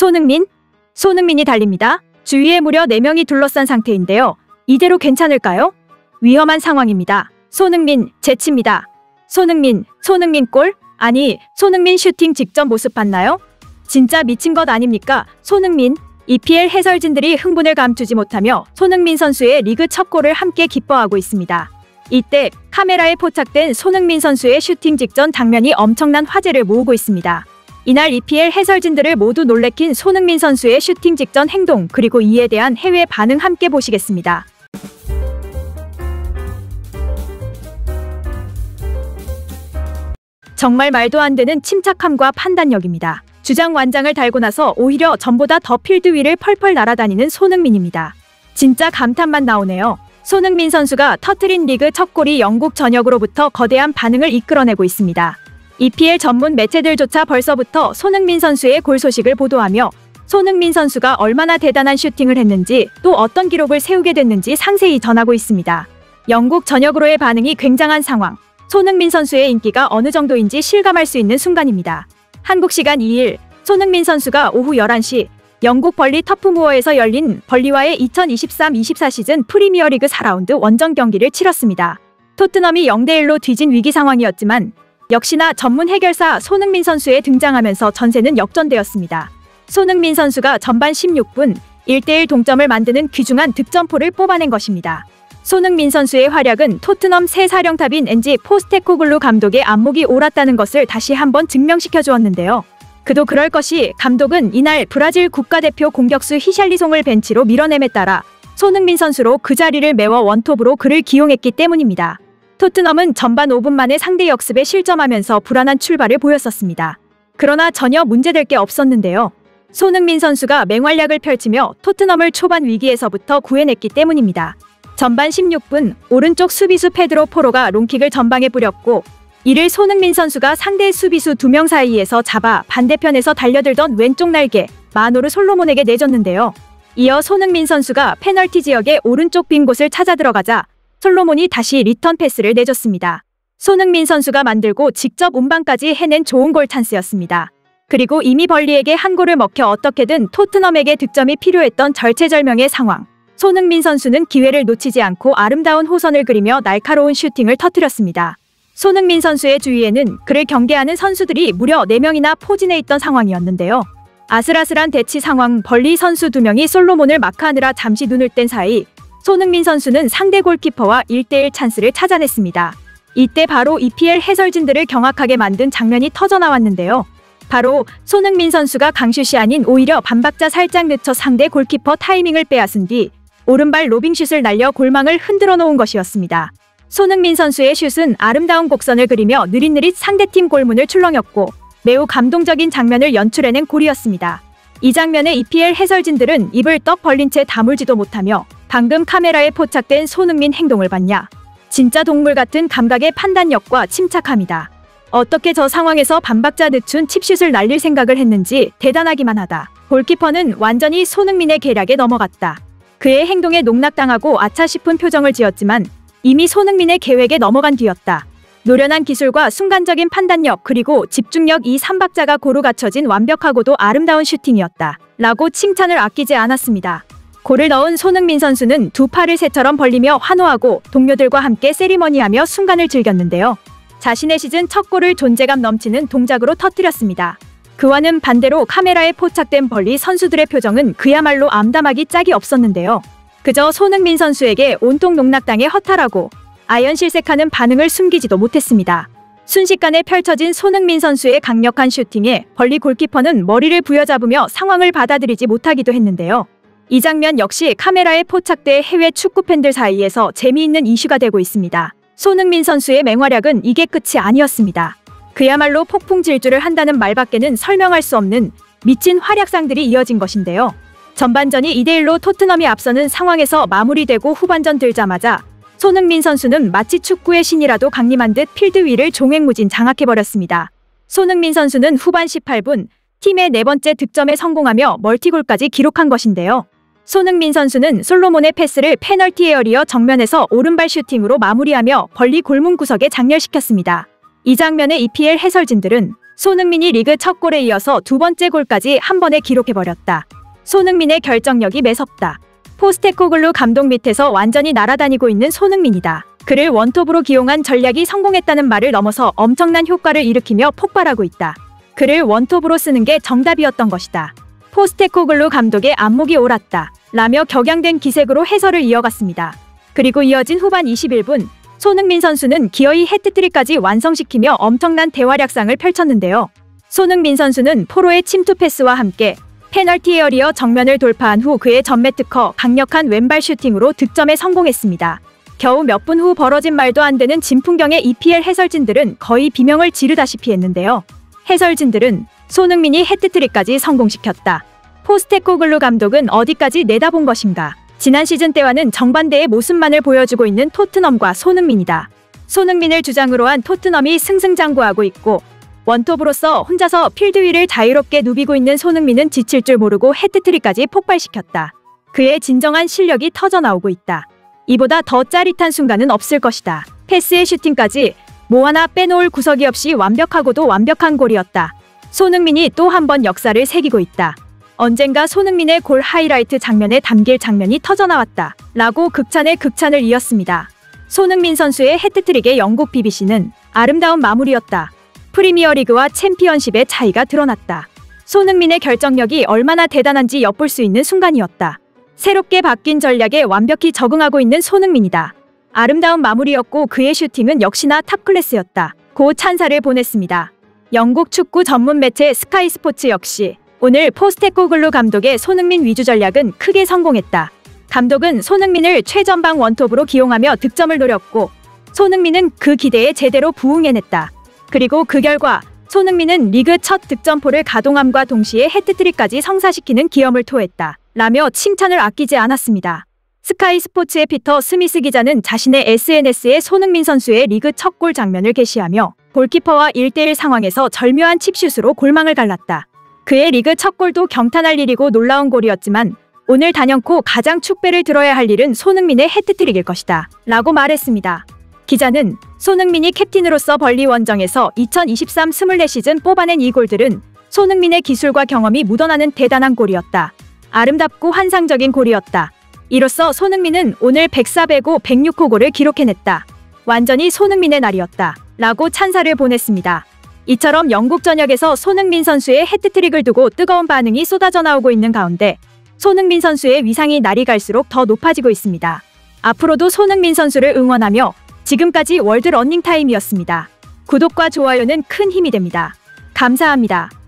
손흥민이 달립니다. 주위에 무려 4명이 둘러싼 상태인데요. 이대로 괜찮을까요? 위험한 상황입니다. 손흥민 재치입니다. 손흥민 골? 아니, 손흥민 슈팅 직전 모습 봤나요? 진짜 미친 것 아닙니까? 손흥민. EPL 해설진들이 흥분을 감추지 못하며 손흥민 선수의 리그 첫 골을 함께 기뻐하고 있습니다. 이때 카메라에 포착된 손흥민 선수의 슈팅 직전 장면이 엄청난 화제를 모으고 있습니다. 이날 EPL 해설진들을 모두 놀래킨 손흥민 선수의 슈팅 직전 행동, 그리고 이에 대한 해외 반응 함께 보시겠습니다. 정말 말도 안 되는 침착함과 판단력입니다. 주장 완장을 달고 나서 오히려 전보다 더 필드 위를 펄펄 날아다니는 손흥민입니다. 진짜 감탄만 나오네요. 손흥민 선수가 터트린 리그 첫 골이 영국 전역으로부터 거대한 반응을 이끌어내고 있습니다. EPL 전문 매체들조차 벌써부터 손흥민 선수의 골 소식을 보도하며 손흥민 선수가 얼마나 대단한 슈팅을 했는지, 또 어떤 기록을 세우게 됐는지 상세히 전하고 있습니다. 영국 전역으로의 반응이 굉장한 상황. 손흥민 선수의 인기가 어느 정도인지 실감할 수 있는 순간입니다. 한국 시간 2일, 손흥민 선수가 오후 11시 영국 벌리 터프무어에서 열린 벌리와의 2023-24 시즌 프리미어리그 4라운드 원정 경기를 치렀습니다. 토트넘이 0대1로 뒤진 위기 상황이었지만 역시나 전문 해결사 손흥민 선수에 등장하면서 전세는 역전되었습니다. 손흥민 선수가 전반 16분 1대1 동점을 만드는 귀중한 득점포를 뽑아낸 것입니다. 손흥민 선수의 활약은 토트넘 새 사령탑인 엔지 포스테코글루 감독의 안목이 옳았다는 것을 다시 한번 증명시켜 주었는데요. 그도 그럴 것이, 감독은 이날 브라질 국가대표 공격수 히샬리송을 벤치로 밀어냄에 따라 손흥민 선수로 그 자리를 메워 원톱으로 그를 기용했기 때문입니다. 토트넘은 전반 5분 만에 상대 역습에 실점하면서 불안한 출발을 보였었습니다. 그러나 전혀 문제될 게 없었는데요. 손흥민 선수가 맹활약을 펼치며 토트넘을 초반 위기에서부터 구해냈기 때문입니다. 전반 16분 오른쪽 수비수 페드로 포로가 롱킥을 전방에 뿌렸고, 이를 손흥민 선수가 상대 수비수 2명 사이에서 잡아 반대편에서 달려들던 왼쪽 날개 마노르 솔로몬에게 내줬는데요. 이어 손흥민 선수가 페널티 지역의 오른쪽 빈 곳을 찾아 들어가자 솔로몬이 다시 리턴 패스를 내줬습니다. 손흥민 선수가 만들고 직접 운반까지 해낸 좋은 골 찬스였습니다. 그리고 이미 벌리에게 한 골을 먹혀 어떻게든 토트넘에게 득점이 필요했던 절체절명의 상황. 손흥민 선수는 기회를 놓치지 않고 아름다운 호선을 그리며 날카로운 슈팅을 터뜨렸습니다. 손흥민 선수의 주위에는 그를 경계하는 선수들이 무려 4명이나 포진해 있던 상황이었는데요. 아슬아슬한 대치 상황, 벌리 선수 2명이 솔로몬을 마크하느라 잠시 눈을 뗀 사이 손흥민 선수는 상대 골키퍼와 1대1 찬스를 찾아냈습니다. 이때 바로 EPL 해설진들을 경악하게 만든 장면이 터져나왔는데요. 바로 손흥민 선수가 강슛이 아닌 오히려 반박자 살짝 늦춰 상대 골키퍼 타이밍을 빼앗은 뒤 오른발 로빙슛을 날려 골망을 흔들어 놓은 것이었습니다. 손흥민 선수의 슛은 아름다운 곡선을 그리며 느릿느릿 상대팀 골문을 출렁였고 매우 감동적인 장면을 연출해낸 골이었습니다. 이 장면에 EPL 해설진들은 입을 떡 벌린 채 다물지도 못하며 방금 카메라에 포착된 손흥민 행동을 봤냐? 진짜 동물 같은 감각의 판단력과 침착함이다. 어떻게 저 상황에서 반박자 늦춘 칩슛을 날릴 생각을 했는지 대단하기만 하다. 골키퍼는 완전히 손흥민의 계략에 넘어갔다. 그의 행동에 농락당하고 아차 싶은 표정을 지었지만 이미 손흥민의 계획에 넘어간 뒤였다. 노련한 기술과 순간적인 판단력, 그리고 집중력, 이 3박자가 고루 갖춰진 완벽하고도 아름다운 슈팅이었다. 라고 칭찬을 아끼지 않았습니다. 골을 넣은 손흥민 선수는 두 팔을 새처럼 벌리며 환호하고 동료들과 함께 세리머니하며 순간을 즐겼는데요. 자신의 시즌 첫 골을 존재감 넘치는 동작으로 터뜨렸습니다. 그와는 반대로 카메라에 포착된 벌리 선수들의 표정은 그야말로 암담하기 짝이 없었는데요. 그저 손흥민 선수에게 온통 농락당해 허탈하고 아연실색하는 반응을 숨기지도 못했습니다. 순식간에 펼쳐진 손흥민 선수의 강력한 슈팅에 벌리 골키퍼는 머리를 부여잡으며 상황을 받아들이지 못하기도 했는데요. 이 장면 역시 카메라에 포착돼 해외 축구 팬들 사이에서 재미있는 이슈가 되고 있습니다. 손흥민 선수의 맹활약은 이게 끝이 아니었습니다. 그야말로 폭풍 질주를 한다는 말밖에는 설명할 수 없는 미친 활약상들이 이어진 것인데요. 전반전이 2대1로 토트넘이 앞서는 상황에서 마무리되고 후반전 들자마자 손흥민 선수는 마치 축구의 신이라도 강림한 듯 필드 위를 종횡무진 장악해버렸습니다. 손흥민 선수는 후반 18분 팀의 4번째 득점에 성공하며 멀티골까지 기록한 것인데요. 손흥민 선수는 솔로몬의 패스를 페널티 에어리어 정면에서 오른발 슈팅으로 마무리하며 벌리 골문 구석에 장렬시켰습니다. 이 장면에 EPL 해설진들은 손흥민이 리그 첫 골에 이어서 두 번째 골까지 한 번에 기록해버렸다. 손흥민의 결정력이 매섭다. 포스테코글루 감독 밑에서 완전히 날아다니고 있는 손흥민이다. 그를 원톱으로 기용한 전략이 성공했다는 말을 넘어서 엄청난 효과를 일으키며 폭발하고 있다. 그를 원톱으로 쓰는 게 정답이었던 것이다. 포스테코글루 감독의 안목이 옳았다. 라며 격양된 기색으로 해설을 이어갔습니다. 그리고 이어진 후반 21분, 손흥민 선수는 기어이 해트트릭까지 완성시키며 엄청난 대활약상을 펼쳤는데요. 손흥민 선수는 포로의 침투 패스와 함께 페널티 에어리어 정면을 돌파한 후 그의 전매 특허 강력한 왼발 슈팅으로 득점에 성공했습니다. 겨우 몇 분 후 벌어진 말도 안 되는 진풍경의 EPL 해설진들은 거의 비명을 지르다시피 했는데요. 해설진들은 손흥민이 해트트릭까지 성공시켰다. 포스테코글루 감독은 어디까지 내다본 것인가? 지난 시즌 때와는 정반대의 모습만을 보여주고 있는 토트넘과 손흥민이다. 손흥민을 주장으로 한 토트넘이 승승장구하고 있고 원톱으로서 혼자서 필드 위를 자유롭게 누비고 있는 손흥민은 지칠 줄 모르고 해트트릭까지 폭발시켰다. 그의 진정한 실력이 터져나오고 있다. 이보다 더 짜릿한 순간은 없을 것이다. 패스에 슈팅까지 뭐 하나 빼놓을 구석이 없이 완벽하고도 완벽한 골이었다. 손흥민이 또 한 번 역사를 새기고 있다. 언젠가 손흥민의 골 하이라이트 장면에 담길 장면이 터져나왔다. 라고 극찬에 극찬을 이었습니다. 손흥민 선수의 해트트릭의 영국 BBC는 아름다운 마무리였다. 프리미어리그와 챔피언십의 차이가 드러났다. 손흥민의 결정력이 얼마나 대단한지 엿볼 수 있는 순간이었다. 새롭게 바뀐 전략에 완벽히 적응하고 있는 손흥민이다. 아름다운 마무리였고 그의 슈팅은 역시나 탑클래스였다. 고 찬사를 보냈습니다. 영국 축구 전문 매체 스카이 스포츠 역시 오늘 포스테코글루 감독의 손흥민 위주 전략은 크게 성공했다. 감독은 손흥민을 최전방 원톱으로 기용하며 득점을 노렸고 손흥민은 그 기대에 제대로 부응해냈다. 그리고 그 결과 손흥민은 리그 첫 득점포를 가동함과 동시에 해트트릭까지 성사시키는 기염을 토했다. 라며 칭찬을 아끼지 않았습니다. 스카이 스포츠의 피터 스미스 기자는 자신의 SNS에 손흥민 선수의 리그 첫 골 장면을 게시하며 골키퍼와 1대1 상황에서 절묘한 칩슛으로 골망을 갈랐다. 그의 리그 첫 골도 경탄할 일이고 놀라운 골이었지만 오늘 단연코 가장 축배를 들어야 할 일은 손흥민의 해트트릭일 것이다. 라고 말했습니다. 기자는 손흥민이 캡틴으로서 벌리 원정에서 2023-24 시즌 뽑아낸 이 골들은 손흥민의 기술과 경험이 묻어나는 대단한 골이었다. 아름답고 환상적인 골이었다. 이로써 손흥민은 오늘 104, 105, 106호 골을 기록해냈다. 완전히 손흥민의 날이었다. 라고 찬사를 보냈습니다. 이처럼 영국 전역에서 손흥민 선수의 해트트릭을 두고 뜨거운 반응이 쏟아져 나오고 있는 가운데 손흥민 선수의 위상이 날이 갈수록 더 높아지고 있습니다. 앞으로도 손흥민 선수를 응원하며 지금까지 월드 러닝타임이었습니다. 구독과 좋아요는 큰 힘이 됩니다. 감사합니다.